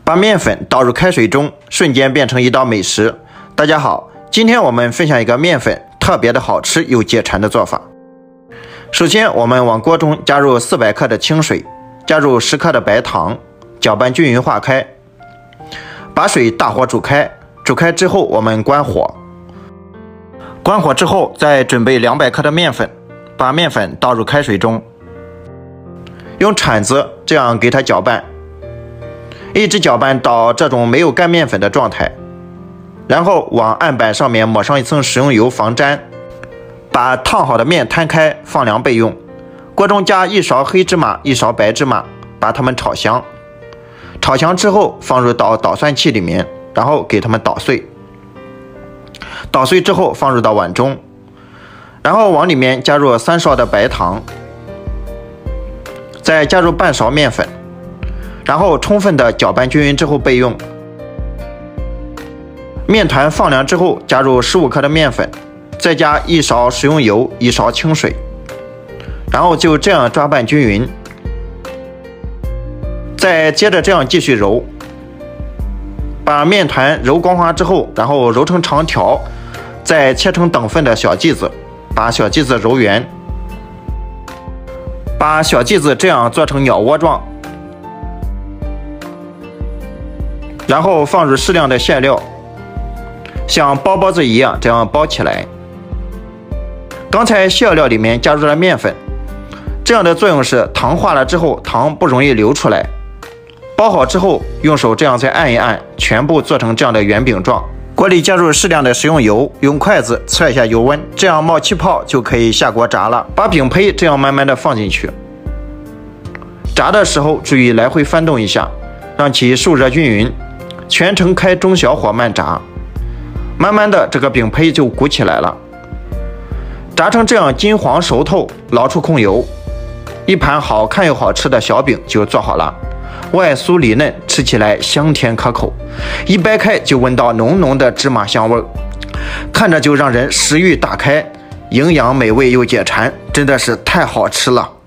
把面粉倒入开水中，瞬间变成一道美食。大家好，今天我们分享一个面粉特别的好吃又解馋的做法。首先，我们往锅中加入400克的清水，加入10克的白糖，搅拌均匀化开，把水大火煮开。煮开之后，我们关火。关火之后，再准备200克的面粉，把面粉倒入开水中，用铲子这样给它搅拌，一直搅拌到这种没有干面粉的状态。然后往案板上面抹上一层食用油防粘，把烫好的面摊开放凉备用。锅中加1勺黑芝麻，1勺白芝麻，把它们炒香。炒香之后放入到捣蒜器里面，然后给它们捣碎。捣碎之后放入到碗中，然后往里面加入3勺的白糖，再加入半勺面粉，然后充分的搅拌均匀之后备用。面团放凉之后，加入15克的面粉，再加1勺食用油，1勺清水，然后就这样抓拌均匀。再接着这样继续揉，把面团揉光滑之后，然后揉成长条，再切成等份的小剂子，把小剂子揉圆，把小剂子这样做成鸟窝状，然后放入适量的馅料，像包包子一样这样包起来。刚才馅料里面加入了面粉，这样的作用是糖化了之后糖不容易流出来。包好之后，用手这样再按一按，全部做成这样的圆饼状。锅里加入适量的食用油，用筷子测一下油温，这样冒气泡就可以下锅炸了。把饼胚这样慢慢的放进去，炸的时候注意来回翻动一下，让其受热均匀，全程开中小火慢炸。慢慢的这个饼胚就鼓起来了。炸成这样金黄熟透，捞出控油，一盘好看又好吃的小饼就做好了。外酥里嫩，吃起来香甜可口，一掰开就闻到浓浓的芝麻香味儿，看着就让人食欲大开，营养美味又解馋，真的是太好吃了。